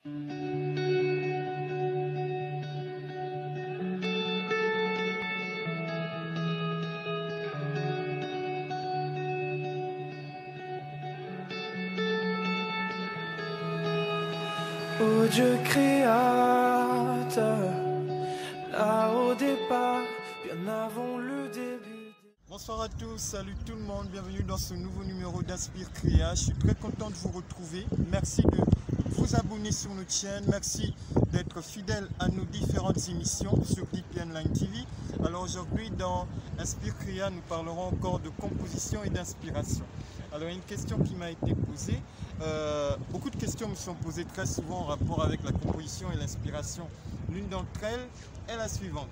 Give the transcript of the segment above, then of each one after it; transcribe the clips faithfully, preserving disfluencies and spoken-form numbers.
Ô Dieu créateur, là au départ, bien avant le début. Bonsoir à tous, salut tout le monde, bienvenue dans ce nouveau numéro d'Inspire Créa. Je suis très content de vous retrouver. Merci de vous abonner sur notre chaîne, merci d'être fidèle à nos différentes émissions sur D P N Line T V. Alors aujourd'hui dans Inspire Créa, nous parlerons encore de composition et d'inspiration. Alors il y a une question qui m'a été posée. Euh, beaucoup de questions me sont posées très souvent en rapport avec la composition et l'inspiration. L'une d'entre elles est la suivante.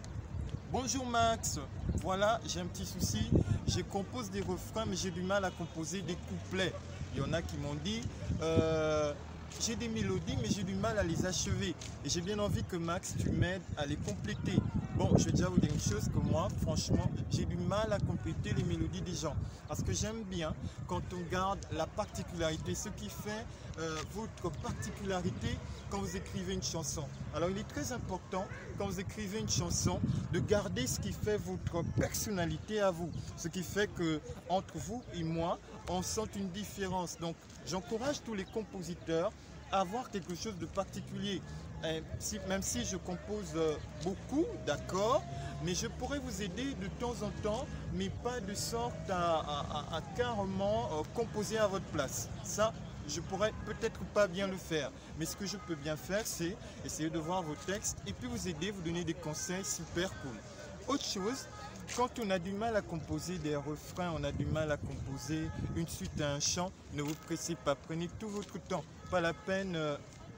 Bonjour Max, voilà, j'ai un petit souci, je compose des refrains mais j'ai du mal à composer des couplets. Il y en a qui m'ont dit, euh, j'ai des mélodies mais j'ai du mal à les achever et j'ai bien envie que Max tu m'aides à les compléter. Bon, je vais déjà vous dire une chose que moi, franchement, j'ai du mal à compléter les mélodies des gens. Parce que j'aime bien quand on garde la particularité, ce qui fait euh, votre particularité quand vous écrivez une chanson. Alors il est très important quand vous écrivez une chanson de garder ce qui fait votre personnalité à vous. Ce qui fait que entre vous et moi, on sent une différence. Donc j'encourage tous les compositeurs à avoir quelque chose de particulier. Et si, même si je compose euh, beaucoup, d'accord, mais je pourrais vous aider de temps en temps, mais pas de sorte à, à, à, à carrément euh, composer à votre place. Ça, je pourrais peut-être pas bien le faire, mais ce que je peux bien faire, c'est essayer de voir vos textes et puis vous aider, vous donner des conseils super cool. Autre chose, quand on a du mal à composer des refrains, on a du mal à composer une suite à un chant, ne vous pressez pas, prenez tout votre temps, pas la peine euh,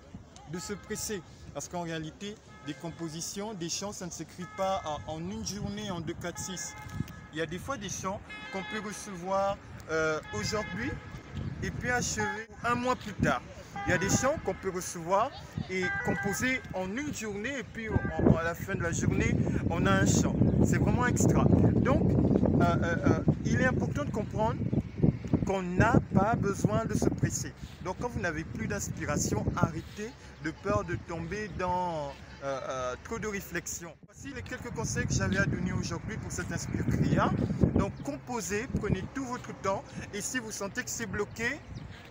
de se presser, parce qu'en réalité, des compositions, des chants, ça ne s'écrit pas en, en une journée, en deux, quatre, six. Il y a des fois des chants qu'on peut recevoir euh, aujourd'hui et puis achever un mois plus tard. Il y a des chants qu'on peut recevoir et composer en une journée et puis en, à la fin de la journée, on a un chant. C'est vraiment extra. Donc, euh, euh, euh, il est important de comprendre qu'on n'a pas besoin de se presser. Donc quand vous n'avez plus d'inspiration, arrêtez de peur de tomber dans euh, euh, trop de réflexion. Voici les quelques conseils que j'avais à donner aujourd'hui pour cette Inspire Créa. Donc composez, prenez tout votre temps et si vous sentez que c'est bloqué,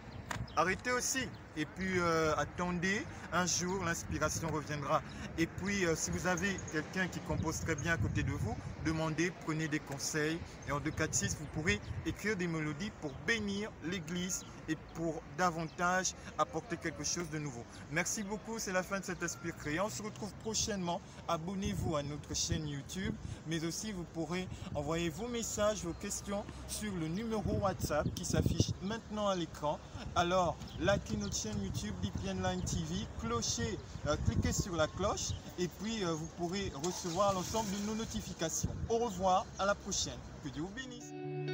arrêtez aussi. Et puis euh, attendez, un jour l'inspiration reviendra. Et puis euh, si vous avez quelqu'un qui compose très bien à côté de vous, demandez, prenez des conseils. Et en deux, quatre, six, vous pourrez écrire des mélodies pour bénir l'église et pour davantage apporter quelque chose de nouveau. Merci beaucoup, c'est la fin de cette Inspire Créa. On se retrouve prochainement. Abonnez-vous à notre chaîne YouTube, mais aussi vous pourrez envoyer vos messages, vos questions sur le numéro WhatsApp qui s'affiche maintenant à l'écran. Alors, likez notre chaîne YouTube D P N Line T V, clocher, euh, cliquez sur la cloche et puis euh, vous pourrez recevoir l'ensemble de nos notifications. Au revoir, à la prochaine. Que Dieu vous bénisse.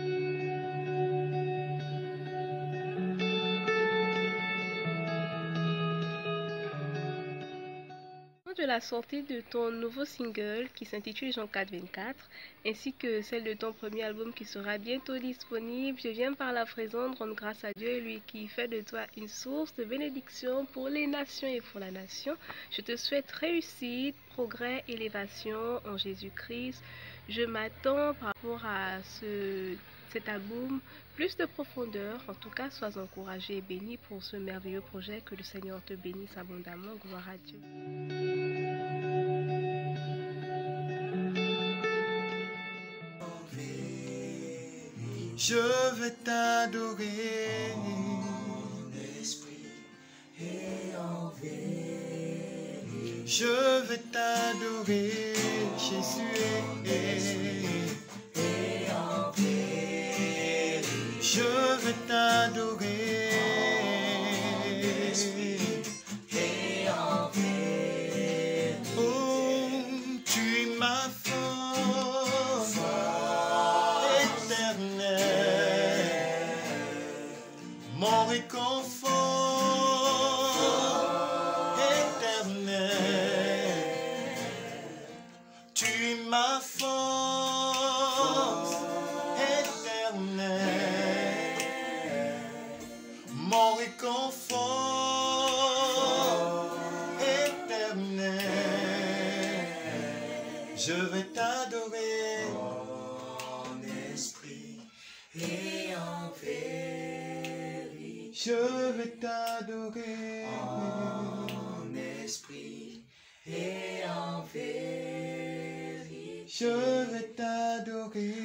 De la sortie de ton nouveau single qui s'intitule Jean quatre vingt-quatre ainsi que celle de ton premier album qui sera bientôt disponible, je viens par la présence rendre grâce à Dieu, lui qui fait de toi une source de bénédiction pour les nations et pour la nation. Je te souhaite réussite, progrès, élévation en Jésus-Christ. Je m'attends par rapport à ce, cet album plus de profondeur. En tout cas, sois encouragé et béni pour ce merveilleux projet. Que le Seigneur te bénisse abondamment. Gloire à Dieu. Je vais t'adorer en esprit et en vérité. Je vais t'adorer, Jésus et en vérité. Je vais t'adorer en esprit et en vérité. Oh, tu es ma force éternelle, mon réconfort éternel. Tu es ma force Je vais t'adorer en esprit et en vérité. Je vais t'adorer En esprit et en vérité. Je vais t'adorer